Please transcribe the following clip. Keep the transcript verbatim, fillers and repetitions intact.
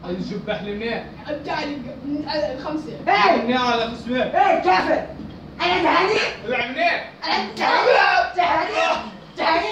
الجبح لمنين؟ الجعلي الخمسة. ايه منين على خصمه؟ ايه كافر. انا تهاني. طلع منين؟ انا تهاني. تهاني. تهاني.